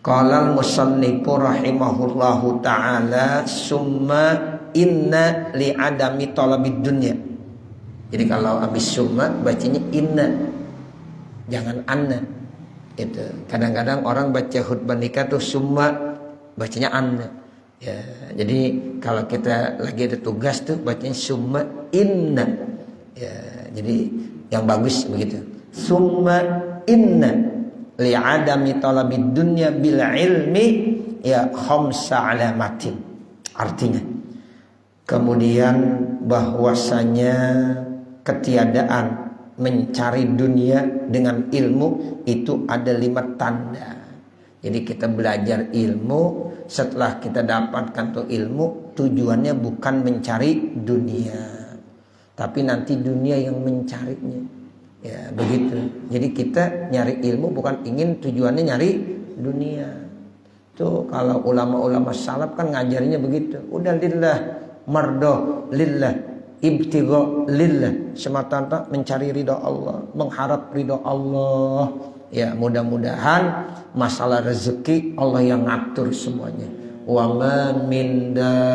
Qala al-musannifu rahimahullahu ta'ala summa inna li'adami talabid dunya. Jadi kalau habis summa bacanya inna, jangan anna. Itu kadang-kadang orang baca khutbah nikah tuh summa bacanya anna. Ya, jadi kalau kita lagi ada tugas tuh bacanya summa inna. Ya, jadi yang bagus begitu. Summa inna li'adami talabid dunya bil ilmi ya khamsa alamatin. Artinya kemudian bahwasanya ketiadaan mencari dunia dengan ilmu itu ada 5 tanda. Jadi kita belajar ilmu, setelah kita dapatkan tuh ilmu, tujuannya bukan mencari dunia, tapi nanti dunia yang mencarinya. Ya begitu. Jadi kita nyari ilmu bukan ingin tujuannya nyari dunia. Tuh kalau ulama-ulama salaf kan ngajarinya begitu. Udah lillah, mardoh lillah, ibtigha lillah, semata-mata mencari ridha Allah, mengharap ridha Allah. Ya mudah-mudahan masalah rezeki Allah yang ngatur semuanya. Wa ma min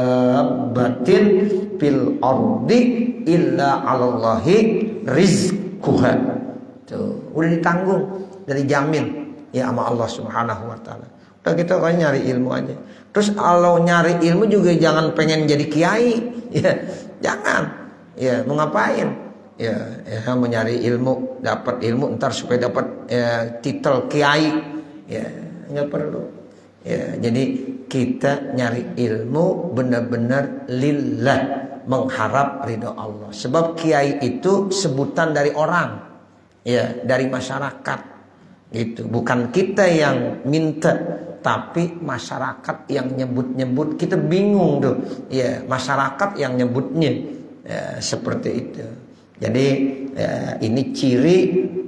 dabbatin fil ardi illa 'alallahi rizquha. Tuh, udah ditanggung, dari jamin ya sama Allah Subhanahu wa taala. Udah kita kan nyari ilmu aja. Terus kalau nyari ilmu juga jangan pengen jadi kiai, ya. Jangan. Ya, mau ngapain? Ya mau nyari ilmu, dapat ilmu ntar supaya dapat titel kiai. Ya, enggak perlu. Ya, jadi kita nyari ilmu benar-benar lillah, mengharap ridho Allah. Sebab kiai itu sebutan dari orang, ya, dari masyarakat, gitu. Bukan kita yang minta, tapi masyarakat yang nyebut-nyebut. Kita bingung tuh, ya, masyarakat yang nyebutnya, ya, seperti itu. Jadi ya, ini ciri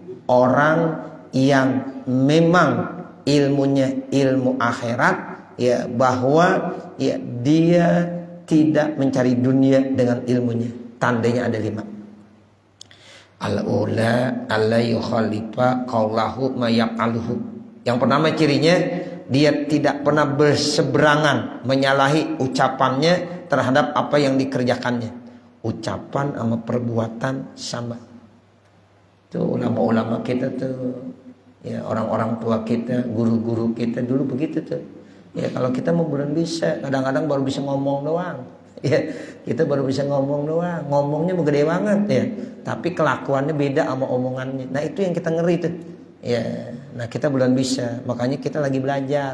orang yang memang ilmunya ilmu akhirat, ya, bahwa ya dia tidak mencari dunia dengan ilmunya. Tandanya ada 5. Al-ula alla yukhalifa qaulahu ma yaqaluhu. Yang pertama cirinya dia tidak pernah berseberangan, menyalahi ucapannya terhadap apa yang dikerjakannya. Ucapan sama perbuatan sama. Tuh ulama-ulama kita tuh, ya, orang-orang tua kita, guru-guru kita dulu begitu tuh. Ya kalau kita mau belum bisa, kadang-kadang baru bisa ngomong doang. Ya, kita baru bisa ngomong doang. Ngomongnya gede banget ya, tapi kelakuannya beda sama omongannya. Nah, itu yang kita ngeri tuh. Ya, nah kita belum bisa. Makanya kita lagi belajar.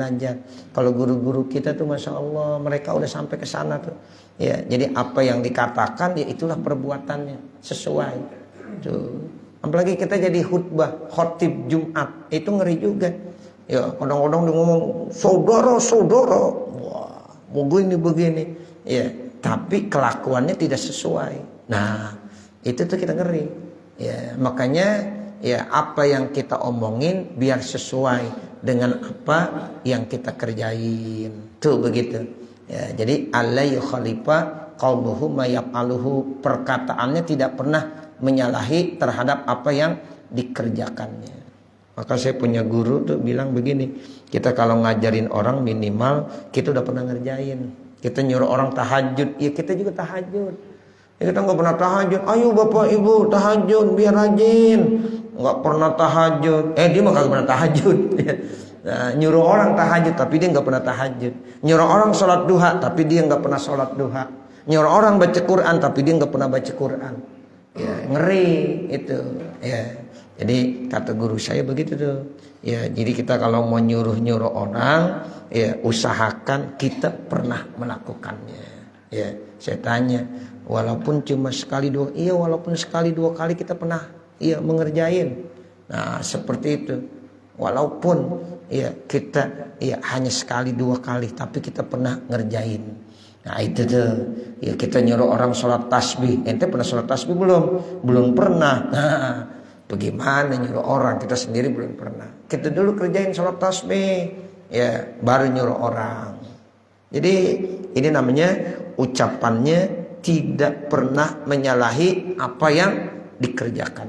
Kalau guru-guru kita tuh Masya Allah, mereka udah sampai ke sana tuh. Ya, jadi apa yang dikatakan ya itulah perbuatannya, sesuai. Tuh. Apalagi kita jadi khutbah, khotib Jumat, itu ngeri juga. Ya, kadang-kadang dia ngomong saudara, wah, begini. Ya, tapi kelakuannya tidak sesuai. Nah, itu tuh kita ngeri. Ya, makanya ya apa yang kita omongin biar sesuai dengan apa yang kita kerjain. Tuh begitu. Ya, jadi alla yukhalifa qauluhu ma yaf'aluhu, perkataannya tidak pernah menyalahi terhadap apa yang dikerjakannya. Maka saya punya guru tuh bilang begini, kita kalau ngajarin orang minimal kita udah pernah ngerjain. Kita nyuruh orang tahajud, ya kita juga tahajud. Ya, kita nggak pernah tahajud. Ayo bapak ibu tahajud biar rajin. Nggak pernah tahajud. Dia mah kagak pernah tahajud. Nah, nyuruh orang tahajud tapi dia nggak pernah tahajud. Nyuruh orang sholat duha tapi dia nggak pernah sholat duha. Nyuruh orang baca Quran tapi dia nggak pernah baca Quran. Ya, ngeri itu. Ya, jadi kata guru saya begitu tuh. Ya, jadi kita kalau mau nyuruh orang, ya usahakan kita pernah melakukannya. Ya, saya tanya, walaupun cuma sekali dua, iya walaupun sekali dua kali kita pernah, iya mengerjain. Nah, seperti itu. Walaupun ya kita ya hanya sekali dua kali, tapi kita pernah ngerjain. Nah itu tuh, ya kita nyuruh orang sholat tasbih. Ente pernah sholat tasbih belum? Belum pernah. Nah, bagaimana nyuruh orang? Kita sendiri belum pernah. Kita dulu kerjain sholat tasbih, ya baru nyuruh orang. Jadi ini namanya ucapannya tidak pernah menyalahi apa yang dikerjakannya.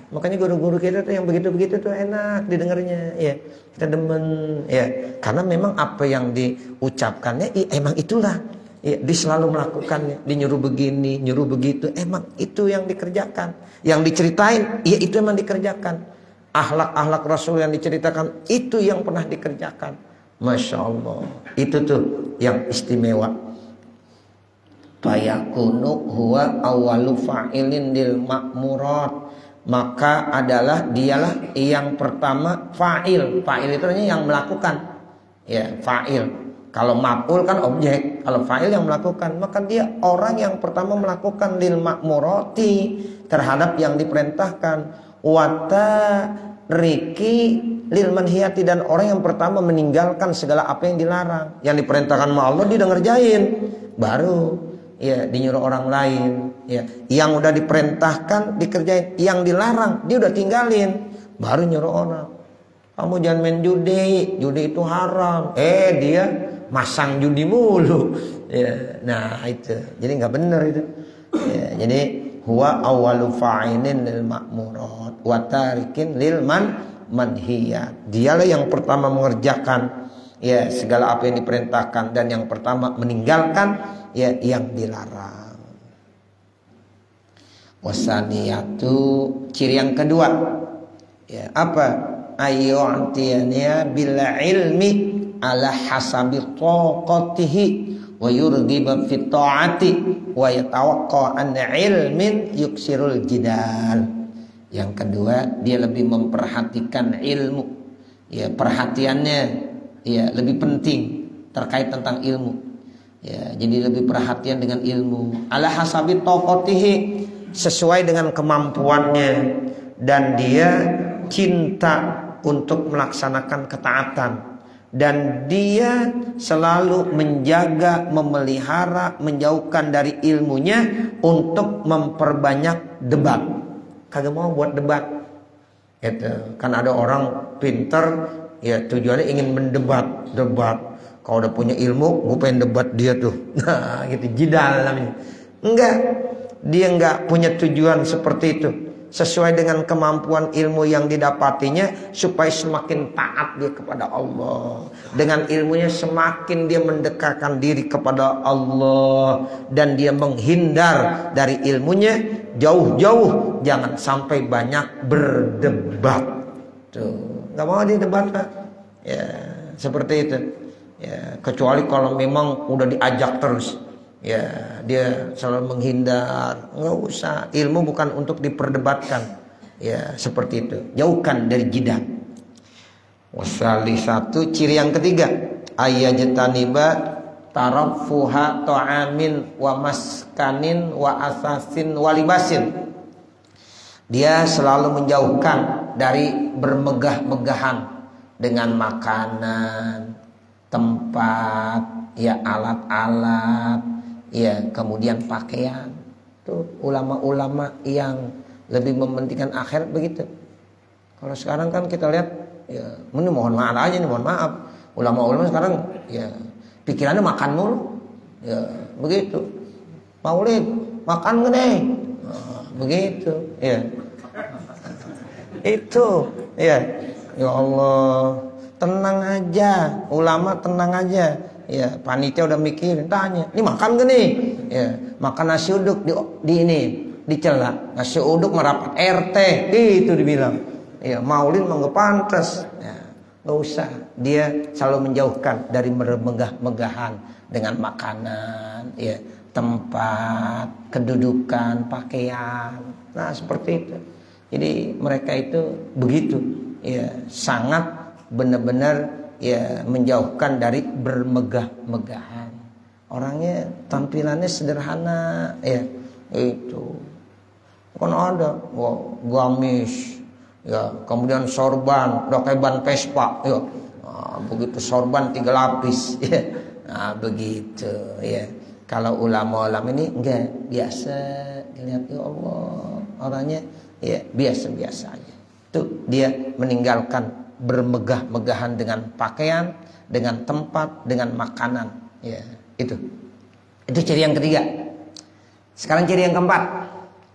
Makanya guru-guru kita tuh yang begitu-begitu tuh enak didengarnya, ya. Kita demen, ya. Karena memang apa yang diucapkannya, emang itulah. Ya, dia selalu melakukannya. Dia nyuruh begini, nyuruh begitu. Emang itu yang dikerjakan. Yang diceritain, ya itu emang dikerjakan. Akhlak-akhlak Rasul yang diceritakan, itu yang pernah dikerjakan. Masya Allah. Itu tuh yang istimewa. Fayakunu huwa awalu fa'ilin lil ma'murat. Maka adalah dialah yang pertama fa'il. Fa'il itu artinya yang melakukan. Ya, fa'il. Kalau maf'ul kan objek. Kalau fa'il yang melakukan, maka dia orang yang pertama melakukan lil ma'murati, terhadap yang diperintahkan. Wata riki lil manhiyati, dan orang yang pertama meninggalkan segala apa yang dilarang. Yang diperintahkan sama Allah dia ngerjain. Baru ya dinyuruh orang lain, ya. Yang udah diperintahkan dikerjain, yang dilarang dia udah tinggalin, baru nyuruh orang. Kamu jangan main judi, judi itu haram. Dia masang judi mulu. Ya, nah itu. Jadi nggak benar itu. Ya, jadi huwa awwalu fa'ilin lil ma'murat wa tarikin lil manhiyat. Dialah yang pertama mengerjakan ya segala apa yang diperintahkan, dan yang pertama meninggalkan ya yang dilarang. Wasaniyatu, ciri yang kedua ya apa? Ayyu'tiyaniya bil ilmi ala hasabi taqatihi wa yurghiba fi ta'ati wa yatawaqqa an ilmin yuksirul jidal. Yang kedua, dia lebih memperhatikan ilmu. Ya, perhatiannya ya lebih penting terkait tentang ilmu. Ya, jadi lebih perhatian dengan ilmu. Ala hasabi taqatihi, sesuai dengan kemampuannya, dan dia cinta untuk melaksanakan ketaatan, dan dia selalu menjaga, memelihara, menjauhkan dari ilmunya untuk memperbanyak debat. Kagak mau buat debat. Gitu. Kan ada orang pinter ya tujuannya ingin mendebat, debat. Kalau udah punya ilmu, gue pengen debat dia tuh. Nah, gitu, jidal namanya. Enggak, dia enggak punya tujuan seperti itu. Sesuai dengan kemampuan ilmu yang didapatinya, supaya semakin taat dia kepada Allah. Dengan ilmunya semakin dia mendekatkan diri kepada Allah, dan dia menghindar dari ilmunya jauh-jauh. Jangan sampai banyak berdebat. Tuh, nggak mau dia debat, Pak. Ya, seperti itu. Ya, kecuali kalau memang udah diajak terus. Ya, dia selalu menghindar. Nggak usah. Ilmu bukan untuk diperdebatkan. Ya, seperti itu. Jauhkan dari jidah. Wasali satu, ciri yang ketiga, ayyajtaniba tarafuha ta'amin wa maskanin wa asasin wa libasin. Dia selalu menjauhkan dari bermegah-megahan dengan makanan, tempat, ya alat-alat, ya kemudian pakaian. Tuh ulama-ulama yang lebih mementingkan akhirat begitu. Kalau sekarang kan kita lihat, ya ini mohon maaf aja nih, mohon maaf. Ulama-ulama sekarang ya pikirannya makan mulu. Ya begitu. Maulid, makan gede. Nah, begitu, ya. Itu, ya. Ya Allah, tenang aja, ulama tenang aja. Ya, panitia udah mikirin, tanya, ini makan gak nih? Ya, makan nasi uduk di ini, dicela. Nasi uduk merapat RT, itu dibilang. Ya, maulid mah gak pantas. Ya, gak usah. Dia selalu menjauhkan dari megah-megahan dengan makanan, ya, tempat, kedudukan, pakaian. Nah, seperti itu. Jadi mereka itu begitu, ya, sangat benar-benar ya menjauhkan dari bermegah-megahan. Orangnya tampilannya sederhana, ya itu. Kan ada, gamis, ya, kemudian sorban, udah kayak ban Vespa, ya. Nah, begitu sorban 3 lapis, ya. Nah, begitu, ya. Kalau ulama-ulama ini enggak, biasa, dilihat, ya Allah, orangnya ya biasa-biasa aja. Tuh dia meninggalkan bermegah-megahan dengan pakaian, dengan tempat, dengan makanan. Ya, itu ciri yang ketiga. Sekarang ciri yang keempat.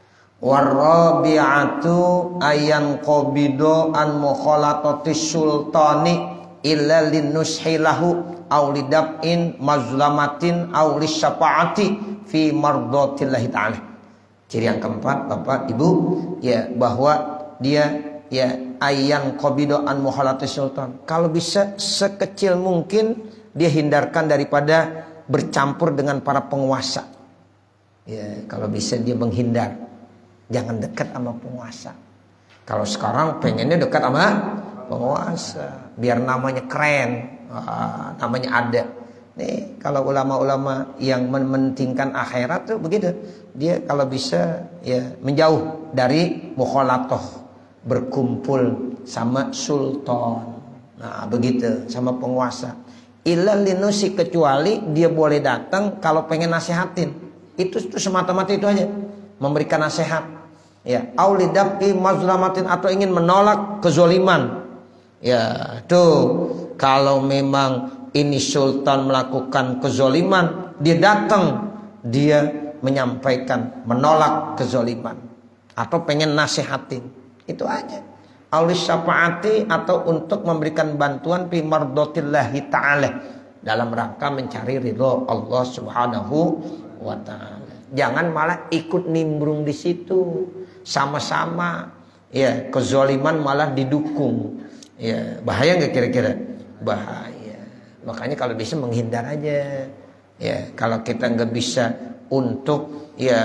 Warabi'atu ayan qabido an mukhalatatis sultani illa linushilahu aw lidab'in mazlamatin aw lisyafa'ati fi mardatillahi ta'ala. Ciri yang keempat Bapak Ibu ya, bahwa dia ya ayan qabido an mukhalatatis sultan, kalau bisa sekecil mungkin dia hindarkan daripada bercampur dengan para penguasa. Ya, kalau bisa dia menghindar. Jangan dekat sama penguasa. Kalau sekarang pengennya dekat sama penguasa, biar namanya keren, namanya ada. Nih, kalau ulama-ulama yang mementingkan akhirat tuh begitu. Dia kalau bisa ya menjauh dari mukhalatoh, berkumpul sama sultan. Nah, begitu sama penguasa. Illa linusi, kecuali dia boleh datang kalau pengen nasihatin. Itu semata-mata itu aja, memberikan nasihat. Ya, aulidabi mazlamatin, atau ingin menolak kezoliman. Ya, tuh kalau memang ini sultan melakukan kezoliman, dia datang, dia menyampaikan, menolak kezoliman, atau pengen nasihatin. Itu aja. Aulis syafaati, atau untuk memberikan bantuan fi mardatillahi ta'ala, dalam rangka mencari ridho Allah Subhanahu wa ta'ala. Jangan malah ikut nimbrung di situ. Sama-sama ya kezaliman malah didukung. Ya, bahaya nggak kira-kira? Bahaya. Makanya kalau bisa menghindar aja. Ya, kalau kita nggak bisa untuk ya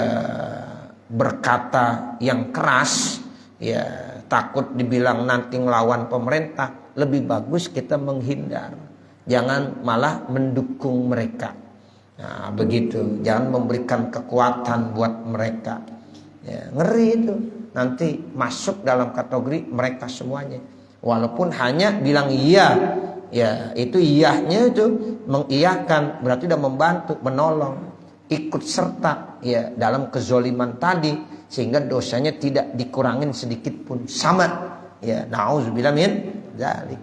berkata yang keras, ya takut dibilang nanti ngelawan pemerintah, lebih bagus kita menghindar. Jangan malah mendukung mereka. Nah, begitu. Jangan memberikan kekuatan buat mereka. Ya, ngeri itu. Nanti masuk dalam kategori mereka semuanya. Walaupun hanya bilang iya. Ya, itu iyahnya itu mengiyakan, berarti udah membantu, menolong, ikut serta ya dalam kezoliman tadi, sehingga dosanya tidak dikurangin sedikit pun, sama. Ya, nauzubillah min dzalik.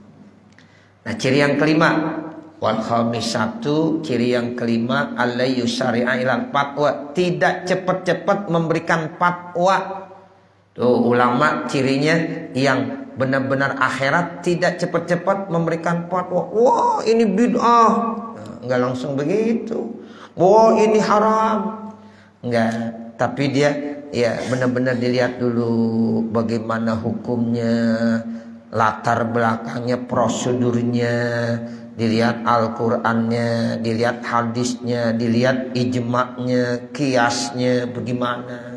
Nah, ciri yang kelima, wal khamisatu, ciri yang kelima, allayyu syari'a ilal fatwa, tidak cepat-cepat memberikan fatwa. Tuh ulama cirinya yang benar-benar akhirat, tidak cepat-cepat memberikan fatwa. Wah, ini bid'ah. Nah, enggak langsung begitu. Wah, ini haram. Enggak, tapi dia ya benar-benar dilihat dulu bagaimana hukumnya, latar belakangnya, prosedurnya, dilihat Al-Qur'annya, dilihat hadisnya, dilihat ijma'nya, kiasnya bagaimana.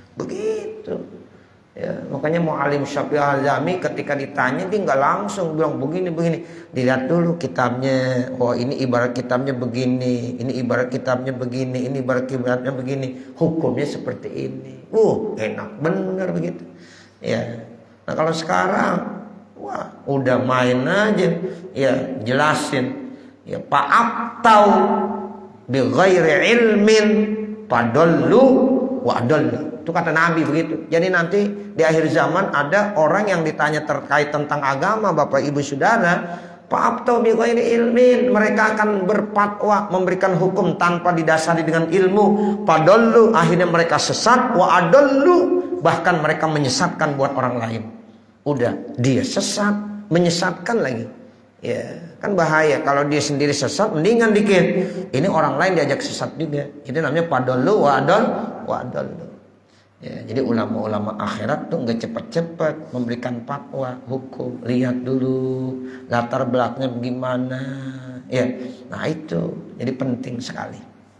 Begitu. Ya, makanya Mu'alim Syafi'i Al-Jami ketika ditanya, dia nggak langsung bilang begini. Dilihat dulu kitabnya. Oh, ini ibarat kitabnya begini, ini ibarat kitabnya begini, ini ibarat kitabnya begini. Hukumnya seperti ini. Enak bener begitu. Ya. Nah, kalau sekarang wah, udah main aja. Ya, jelasin. Ya, fa'aftau bi ghairi ilmin fadallu wa adallu. Itu kata Nabi begitu. Jadi nanti di akhir zaman ada orang yang ditanya terkait tentang agama, Bapak Ibu Saudara, fa'aftau bi ghairi ilmin, mereka akan berfatwa, memberikan hukum tanpa didasari dengan ilmu. Fadallu, akhirnya mereka sesat, wa adallu, bahkan mereka menyesatkan buat orang lain. Udah, dia sesat, menyesatkan lagi. Ya, kan bahaya kalau dia sendiri sesat, mendingan dikit. Ini orang lain diajak sesat juga. Itu namanya fadallu wa adallu. Ya, jadi ulama-ulama akhirat tuh nggak cepat-cepat memberikan fatwa hukum, lihat dulu latar belakangnya bagaimana. Ya, nah itu jadi penting sekali.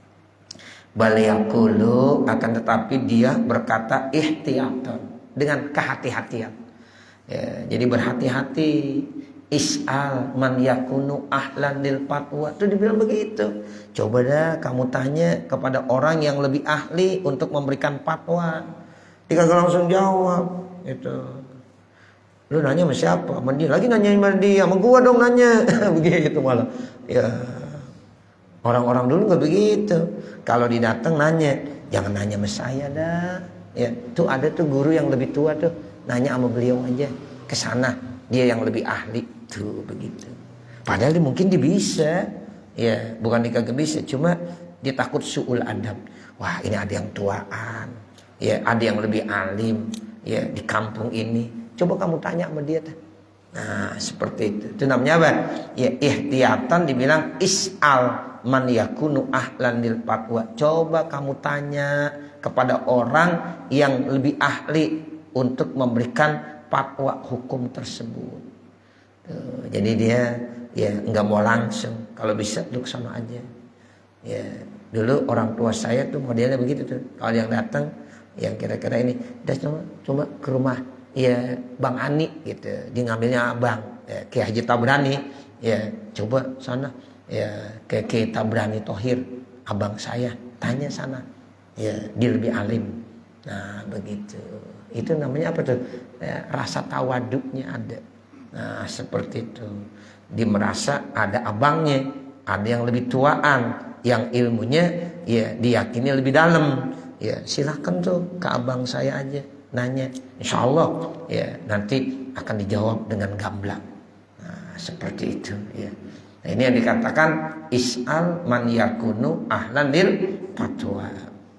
Baliyakulu, akan tetapi dia berkata ihtiyatan, dengan kehati-hatian. Ya, jadi berhati-hati. Is'al man yakunu ahlan lil fatwa, itu dibilang begitu. Coba dah kamu tanya kepada orang yang lebih ahli untuk memberikan fatwa. Dia gak langsung jawab itu. Lu nanya sama siapa? Sama dia. Lagi nanya sama dia, sama gua dong nanya. Begitu malah. Ya, orang-orang dulu gak begitu. Kalau didatang nanya, jangan nanya sama saya dah. Ya, tuh ada tuh guru yang lebih tua tuh, nanya sama beliau aja. Kesana, dia yang lebih ahli. Tuh begitu. Padahal dia mungkin dia bisa. Ya, bukan dia kagak bisa, cuma dia takut su'ul adab. Wah, ini ada yang tuaan. Ya, ada yang lebih alim ya di kampung ini. Coba kamu tanya sama dia. Nah, seperti itu. Itu namanya apa? Ya, ihtiyatan dibilang is'al man yakunu ahlan lil fatwa. Coba kamu tanya kepada orang yang lebih ahli untuk memberikan fatwa hukum tersebut. Tuh, jadi dia ya nggak mau langsung. Kalau bisa duduk sama aja. Ya, dulu orang tua saya tuh modelnya begitu tuh. Kalau yang datang yang kira-kira ini, coba ke rumah ya Bang Ani gitu, dia ngambilnya abang ya, Ki Haji Tabrani ya, coba sana ya ke Ki Tabrani Thohir, abang saya, tanya sana ya, dia lebih alim. Nah begitu, itu namanya apa tuh ya, rasa tawaduknya ada. Nah seperti itu, dia merasa ada abangnya, ada yang lebih tuaan, yang ilmunya ya diyakini lebih dalam ya, silakan tuh ke abang saya aja nanya, insya Allah ya nanti akan dijawab dengan gamblang. Nah, seperti itu ya. Nah, ini yang dikatakan is'al man yakunu ahlan lil fatwa.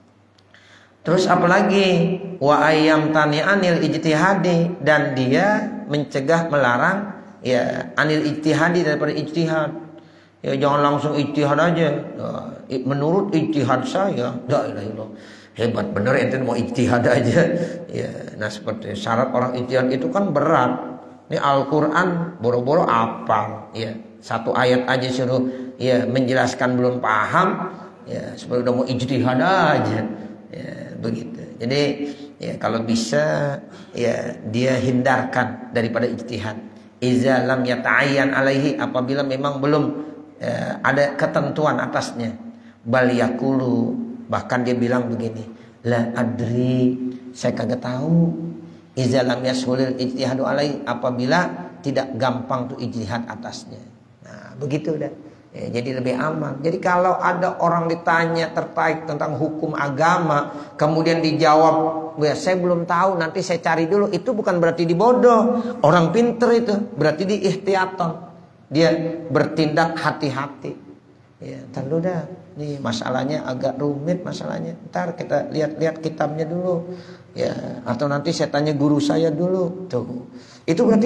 Terus apalagi wa ayyam tani anil ijtihadi, dan dia mencegah melarang ya anil ijtihadi, daripada ijtihad. Ya jangan langsung ijtihad aja. Menurut ijtihad saya, la ilaha illallah. Hebat bener ente mau ijtihad aja. Ya, nah seperti syarat orang ijtihad itu kan berat. Ini Al-Qur'an boro-boro apal, ya. Satu ayat aja suruh ya menjelaskan belum paham, ya seperti udah mau ijtihad aja. Ya, begitu. Jadi ya kalau bisa ya dia hindarkan daripada ijtihad. Iza lam yata'ayyan alaihi, apabila memang belum ada ketentuan atasnya. Bal yaqulu, bahkan dia bilang begini, la adri, saya kagak tahu. Iza lam yashulil ijtihadu alaihi, apabila tidak gampang tuh ijtihad atasnya. Nah begitu dah ya, jadi lebih aman. Jadi kalau ada orang ditanya terkait tentang hukum agama, kemudian dijawab ya saya belum tahu, nanti saya cari dulu, itu bukan berarti dibodoh. Orang pinter itu berarti diihtiyatan, dia bertindak hati-hati. Ya, ntar dulu dah, nih masalahnya agak rumit masalahnya. Ntar kita lihat-lihat kitabnya dulu, ya. Atau nanti saya tanya guru saya dulu. Tuh, itu berarti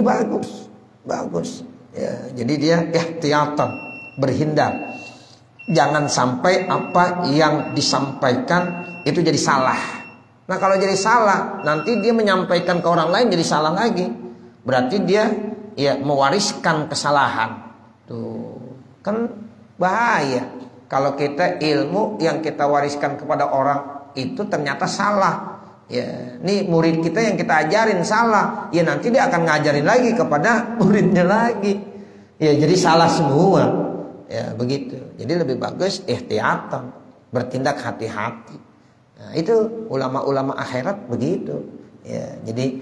bagus. Ya, jadi dia ihtiyatan, berhindar. Jangan sampai apa yang disampaikan itu jadi salah. Nah kalau jadi salah, nanti dia menyampaikan ke orang lain jadi salah lagi. Berarti dia ya mewariskan kesalahan. Tuh kan bahaya kalau kita ilmu yang kita wariskan kepada orang itu ternyata salah. Ya, nih murid kita yang kita ajarin salah, ya nanti dia akan ngajarin lagi kepada muridnya lagi. Ya jadi salah semua. Ya begitu. Jadi lebih bagus ihtiyatan, bertindak hati-hati. Nah, itu ulama-ulama akhirat begitu. Ya, jadi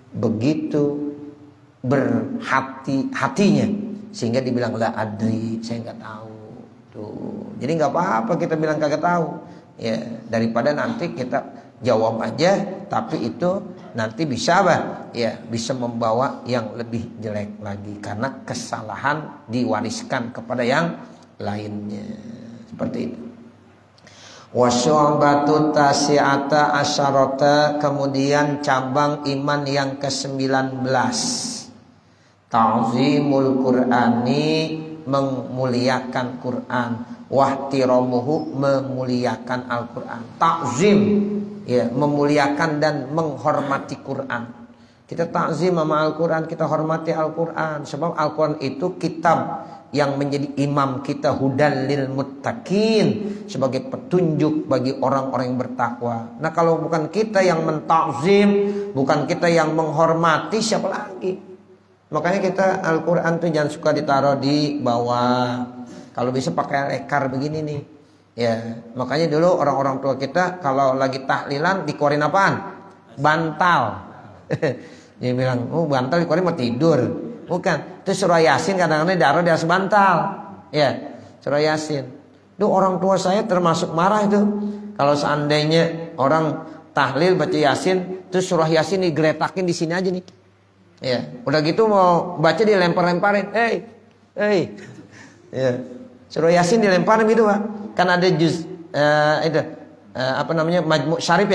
begitu berhati-hatinya sehingga dibilang la adri, saya nggak tahu. Tuh. Jadi nggak apa-apa kita bilang kagak tahu. Ya, daripada nanti kita jawab aja tapi itu nanti bisa ya bisa membawa yang lebih jelek lagi karena kesalahan diwariskan kepada yang lainnya. Seperti itu. Wasyu'batu tasi'ata asyarata, kemudian cabang iman yang ke-19, ta'zimul Qur'ani, memuliakan Quran, wahtiramuhu, memuliakan Al-Quran. Ta'zim ya, memuliakan dan menghormati Quran. Kita ta'zim sama Al-Quran, kita hormati Al-Quran, sebab Al-Quran itu kitab yang menjadi imam kita, hudal lil muttaqin, sebagai petunjuk bagi orang-orang yang bertakwa. Nah kalau bukan kita yang mentakzim, bukan kita yang menghormati, siapa lagi? Makanya kita Al-Quran tuh jangan suka ditaruh di bawah. Kalau bisa pakai lekar begini nih. Ya, makanya dulu orang-orang tua kita kalau lagi tahlilan dikeluarin apaan? Bantal. Dia bilang, oh bantal dikeluarin mau tidur. Bukan. Terus surah Yasin kadang-kadang ditaruh di atas bantal. Ya, surah Yasin. Duh, orang tua saya termasuk marah itu. Kalau seandainya orang tahlil baca Yasin, terus surah Yasin digeletakin di sini aja nih. Ya, udah gitu mau baca dilempar-lemparin. Hey. Ya. Surah Yasin dilemparin gitu, Pak. Kan ada juz itu apa namanya? Majmu' Syarif ya.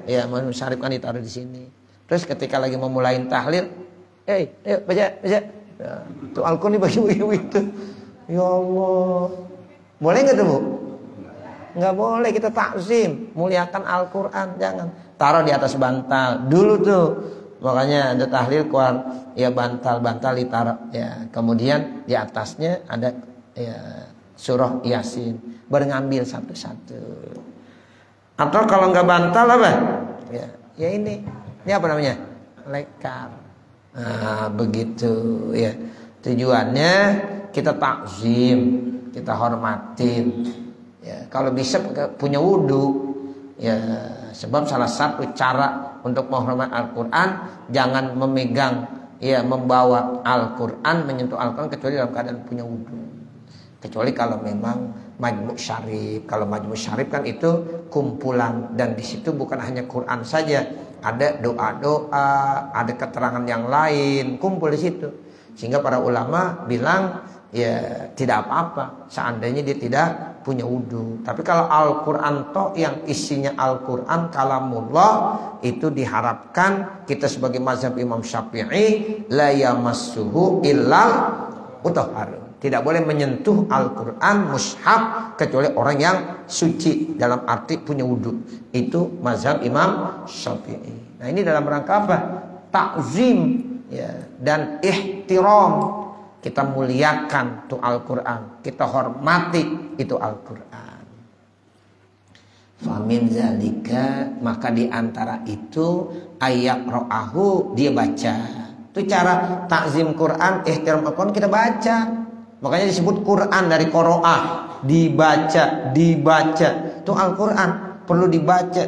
Ya, majmu' syarif kan ditaruh di sini. Terus ketika lagi memulai tahlil, ayo baca. Ya, itu Al-Qur'an dibagi-bagi begitu. Ya Allah. Boleh enggak tuh, Bu? Enggak boleh, kita takzim, muliakan Al-Qur'an, jangan. Taruh di atas bantal dulu tuh. Makanya ada tahlil keluar ya bantal ditaruh ya. Kemudian di atasnya ada ya surah Yasin. Baru ngambil satu-satu. Atau kalau nggak bantal apa? Ya ini apa namanya? Lekar. Nah, begitu ya. Tujuannya kita takzim, kita hormatin. Ya, kalau bisa punya wudu. Ya, sebab salah satu cara untuk menghormati Al-Quran, jangan memegang, ya membawa Al-Quran, menyentuh Al-Quran kecuali dalam keadaan punya wudu. Kecuali kalau memang majmu' syarif. Kalau majmu' syarif kan itu kumpulan, dan di situ bukan hanya Quran saja, ada doa-doa, ada keterangan yang lain kumpul di situ. Sehingga para ulama bilang ya tidak apa-apa seandainya dia tidak punya wudu. Tapi kalau Al-Quran toh yang isinya Al-Quran kalamullah, itu diharapkan kita sebagai mazhab Imam Syafi'i la yamassuhu illal mutahharun. Tidak boleh menyentuh Al-Quran mushaf kecuali orang yang suci, dalam arti punya wudu. Itu mazhab Imam Syafi'i. Nah, ini dalam rangka apa? Takzim ya, dan ihtiram. Kita muliakan itu Al-Quran, kita hormati itu Al-Quran. Famin zalika, maka diantara itu ayat ro'ahu, dia baca. Itu cara takzim Quran, ihtiram Al-Quran, kita baca. Makanya disebut Quran dari qoro'ah, dibaca. Itu Al-Quran perlu dibaca.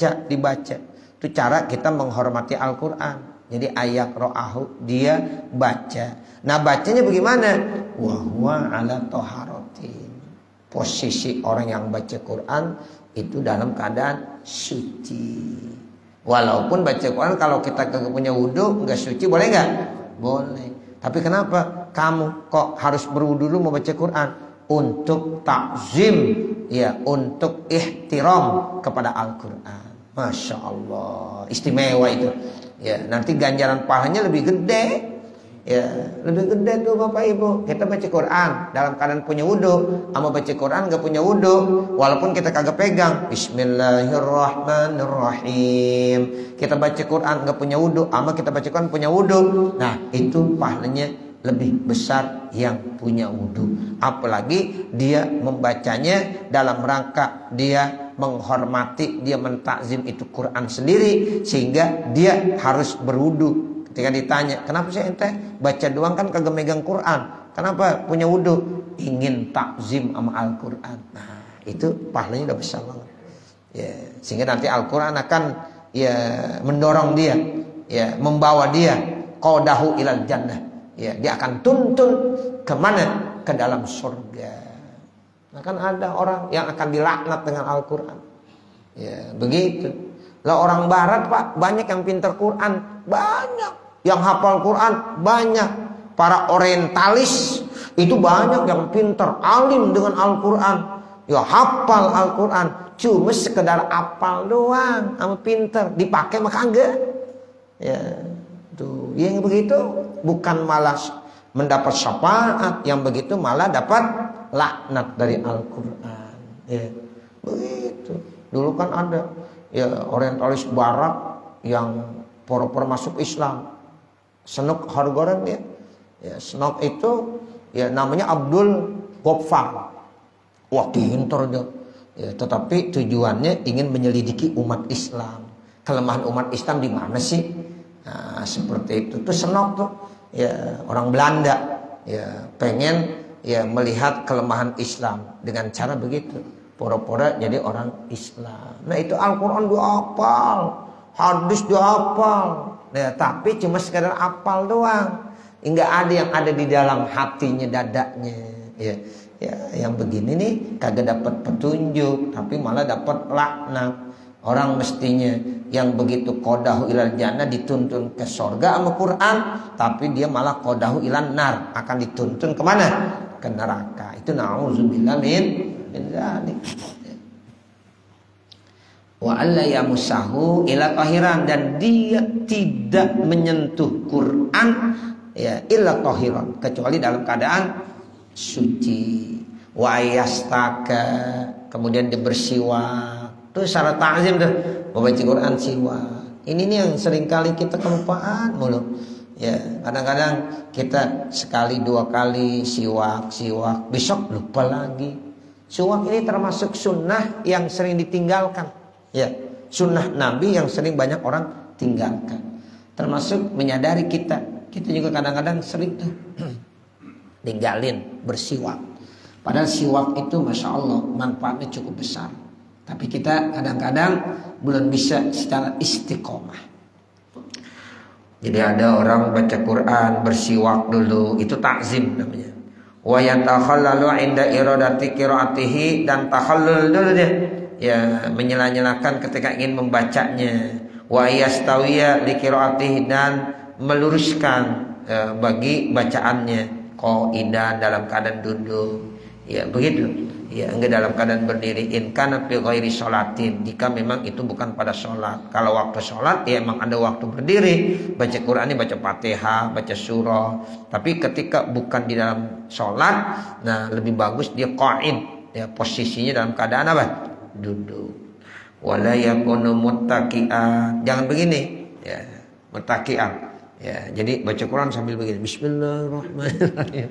Itu cara kita menghormati Al-Quran. Jadi ayat ro'ahu, dia baca. Nah, bacanya bagaimana? Wa huwa ala taharatin. Posisi orang yang baca Quran itu dalam keadaan suci. Walaupun baca Quran kalau kita kagak punya wudu, enggak suci, boleh enggak? Boleh. Tapi kenapa kamu kok harus berwudu dulu mau baca Quran? Untuk takzim, ya, untuk ihtiram kepada Al-Quran. Masya Allah, istimewa itu. Ya, nanti ganjaran pahalanya lebih gede. Ya, lebih gede tuh Bapak Ibu. Kita baca Quran dalam keadaan punya wudu, sama baca Quran gak punya wudu, walaupun kita kagak pegang Bismillahirrahmanirrahim. Kita baca Quran gak punya wudu, sama kita baca Quran punya wudu. Nah, itu pahalanya lebih besar yang punya wudu. Apalagi dia membacanya dalam rangka dia menghormati, dia mentakzim itu Quran sendiri, sehingga dia harus berwudu. Ketika ditanya, kenapa sih ente baca doang kan kagak megang Quran? Kenapa punya wudu? Ingin takzim sama Al-Quran. Nah, itu pahalanya udah besar banget. Ya, sehingga nanti Al-Quran akan ya mendorong dia, ya membawa dia qadahu ilal jannah. Ya, dia akan tuntun kemana? Ke dalam surga. Nah, kan ada orang yang akan dilaknat dengan Al-Quran. Ya, begitu. Lah orang barat Pak, banyak yang pintar Quran, banyak. Yang hafal Quran banyak. Para orientalis itu banyak yang pintar, alim dengan Al-Quran. Ya hafal Al-Quran, cuma sekedar hafal doang, sama pintar, dipakai maka enggak. Ya, tuh, yang begitu bukan malah mendapat syafaat, yang begitu malah dapat laknat dari Al-Quran. Ya, begitu. Dulu kan ada ya orientalis barat yang pura-pura masuk Islam. Senok Hargoran ya. Ya, Senok itu ya namanya Abdul Ghaffar. Wah, pintar dia. Ya, tetapi tujuannya ingin menyelidiki umat Islam. Kelemahan umat Islam di mana sih? Nah, seperti itu. Tuh Senok tuh ya orang Belanda. Ya, pengen ya melihat kelemahan Islam dengan cara begitu. Pura-pura jadi orang Islam. Nah, itu Al-Quran dia hafal, hadis dia hafal. Nah, tapi cuma sekadar hafal doang. Enggak ada yang ada di dalam hatinya, dadanya. Ya, yang begini nih kagak dapat petunjuk, tapi malah dapat laknat. Orang mestinya yang begitu qadahu ilal jannah dituntun ke surga sama Quran, tapi dia malah qadahu ilan nar, akan dituntun kemana? Ke neraka. Itu na'udzubillah min dzalik. Wa alla yamusahu ila tahiran, dan dia tidak menyentuh Quran ya illa tahiran, kecuali dalam keadaan suci. Wa yastaka, kemudian dia bersiwak. Itu syarat ta'zim tuh, membaca Quran siwak. Ini nih yang seringkali kita kelupaan mulu. Ya, kadang-kadang kita sekali dua kali siwak, besok lupa lagi. Siwak ini termasuk sunnah yang sering ditinggalkan. Ya, sunnah Nabi yang sering banyak orang tinggalkan. Termasuk menyadari kita juga kadang-kadang sering tuh tinggalin bersiwak. Padahal siwak itu Masya Allah manfaatnya cukup besar. Tapi kita kadang-kadang belum bisa secara istiqomah. Jadi ada orang baca Quran bersiwak dulu, itu takzim namanya. Wa yatakhallalu inda iradati qiraatihi, dan takhallul dulu dia. Ya, menyela-nyelakan ketika ingin membacanya. Wa yastawiya li qiraatihi, dan meluruskan bagi bacaannya. Qaidan, dalam keadaan duduk. Ya, begitu. Ya, enggak dalam keadaan berdiri. In kana fi ghairi sholatin, jika memang itu bukan pada sholat. Kalau waktu sholat ya emang ada waktu berdiri, baca Quran ini baca Fatihah, baca surah. Tapi ketika bukan di dalam sholat, nah lebih bagus dia qaid, ya posisinya dalam keadaan apa? Duduk. Wala yakunu muttaqi'an, jangan begini ya, muttaqi'an. Ya, jadi baca Quran sambil begini, bismillahirrahmanirrahim.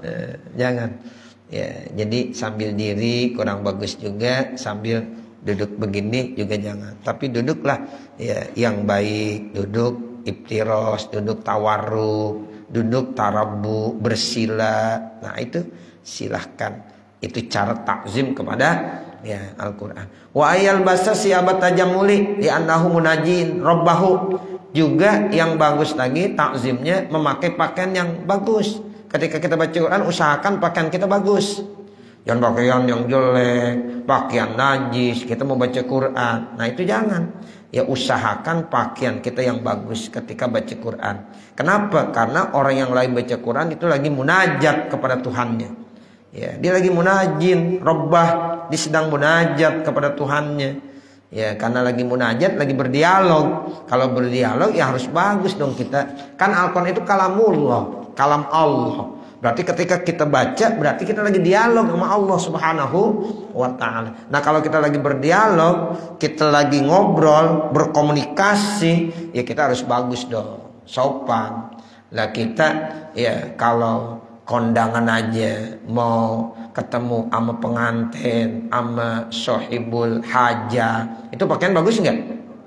Jangan. Ya, jadi sambil diri kurang bagus juga, sambil duduk begini juga jangan. Tapi duduklah ya yang baik, duduk iftiros, duduk tawarruk, duduk tarabu, bersila. Nah, itu silahkan. Itu cara takzim kepada ya Al-Qur'an. Wa ayal basa siabat tajamuli li annahu munajin rabbahu. Juga yang bagus lagi takzimnya memakai pakaian yang bagus. Ketika kita baca Quran, usahakan pakaian kita bagus. Jangan pakaian yang jelek, pakaian najis, kita mau baca Quran. Nah, itu jangan. Ya, usahakan pakaian kita yang bagus ketika baca Quran. Kenapa? Karena orang yang lain baca Quran itu lagi munajat kepada Tuhannya. Ya, dia lagi munajin, Rabbah, dia sedang munajat kepada Tuhannya. Ya, karena lagi munajat, lagi berdialog. Kalau berdialog ya harus bagus dong kita. Kan Al-Quran itu kalamullah, kalam Allah. Berarti ketika kita baca, berarti kita lagi dialog sama Allah Subhanahu wa ta'ala. Nah, kalau kita lagi berdialog, kita lagi ngobrol, berkomunikasi, ya kita harus bagus dong, sopan. Lah kita ya kalau kondangan aja, mau ketemu sama pengantin, sama sohibul hajah, itu pakaian bagus nggak?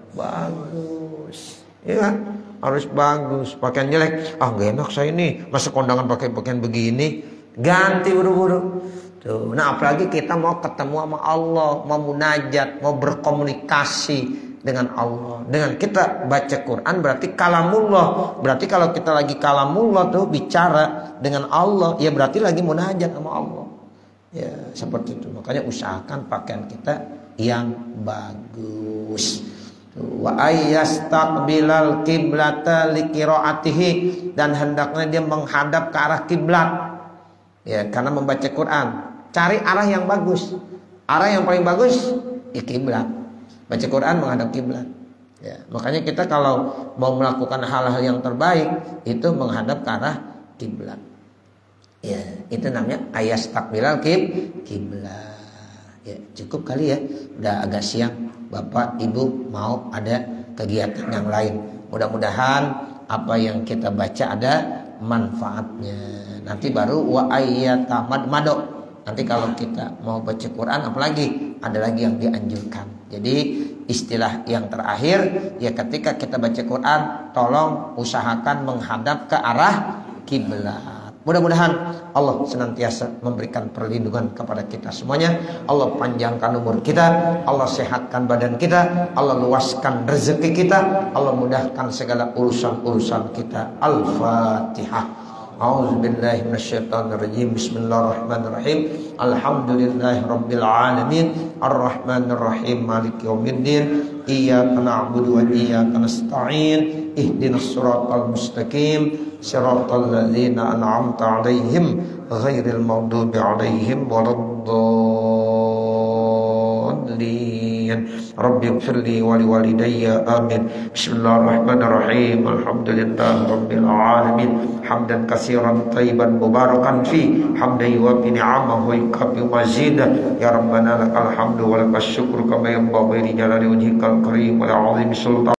Bagus, ya harus bagus. Pakaian jelek, nggak enak saya ini, masa kondangan pakai pakaian begini, ganti buru-buru. Tuh, nah apalagi kita mau ketemu sama Allah, mau munajat, mau berkomunikasi dengan Allah. Dengan kita baca Quran berarti kalamullah. Berarti kalau kita lagi kalamullah tuh bicara dengan Allah, ya berarti lagi munajat sama Allah. Ya, seperti itu. Makanya usahakan pakaian kita yang bagus. Wa ayyastaqbilal qiblata liqiraatihi, dan hendaknya dia menghadap ke arah kiblat. Ya, karena membaca Quran, cari arah yang bagus. Arah yang paling bagus di kiblat. Baca Quran menghadap kiblat. Ya, makanya kita kalau mau melakukan hal-hal yang terbaik itu menghadap ke arah kiblat. Ya, itu namanya ayastaqbilal kiblat. Ya, cukup kali ya. Udah agak siang. Bapak, Ibu mau ada kegiatan yang lain. Mudah-mudahan apa yang kita baca ada manfaatnya. Nanti baru wa ayyatamad mado. Nanti kalau kita mau baca Quran apalagi ada lagi yang dianjurkan. Jadi istilah yang terakhir ya, ketika kita baca Quran tolong usahakan menghadap ke arah kiblat. Mudah-mudahan Allah senantiasa memberikan perlindungan kepada kita semuanya. Allah panjangkan umur kita, Allah sehatkan badan kita, Allah luaskan rezeki kita, Allah mudahkan segala urusan-urusan kita. Al-Fatihah. A'udzubillahi minasyaitonirrajim. Bismillahirrahmanirrahim. Alhamdulillahirabbil alamin. Arrahmanirrahim. Maliki yaumiddin. Iyyaka na'budu wa iyyaka nasta'in. Ihdinas siratal mustaqim. Siratal ladzina an'amta 'alaihim ghairil maghdubi 'alaihim waladdallin. jami'an. Rabbi ighfirli wa liwalidayya amin. Bismillahirrahmanirrahim. Alhamdulillahi rabbil alamin. Hamdan katsiran thayyiban mubarakan fi. Hamdan yuwaffi ni'amahu wa yukafi mazidah. Ya Rabbana lakal hamdu wa lakas syukru kama yanbaghi li jalali wajhikal karim wa 'azimi sultan.